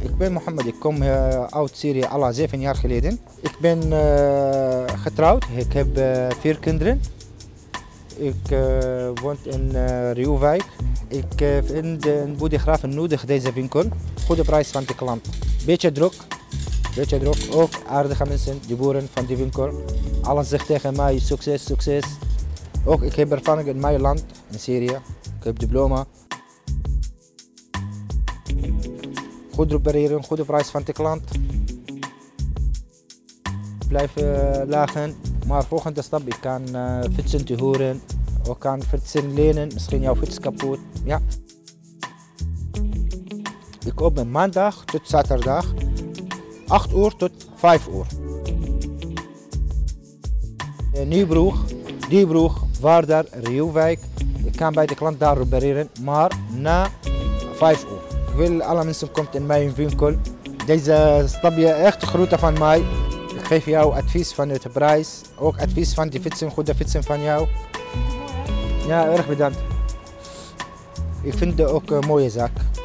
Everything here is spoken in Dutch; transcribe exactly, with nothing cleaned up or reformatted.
Ik ben Mohammed, ik kom uh, uit Syrië al zeven jaar geleden. Ik ben uh, getrouwd, ik heb uh, vier kinderen. Ik uh, woon in uh, Reeuwijk. Ik uh, vind in Bodegraven nodig deze winkel. Goede prijs van de klant. Beetje druk, beetje druk. Ook aardige mensen, de boeren van die winkel. Alles zegt tegen mij succes, succes. Ook ik heb ervaring in mijn land, in Syrië. Ik heb diploma. Goed repareren, goede prijs van de klant. Blijf uh, lachen, maar volgende stap, ik kan uh, fietsen te horen. Ik kan fietsen lenen, misschien jouw fiets kapot. Ja. Ik open maandag tot zaterdag, acht uur tot vijf uur. Nieuwbroek, Diebroek, Waarder, Reeuwijk. Ik kan bij de klant daar repareren, maar na vijf uur. Ik wil alle mensen komen in mijn winkel. Deze stapje echt groter van mij. Ik geef jou advies van de prijs. Ook advies van die fietsen, goede fietsen van jou. Ja, erg bedankt. Ik vind het ook een mooie zaak.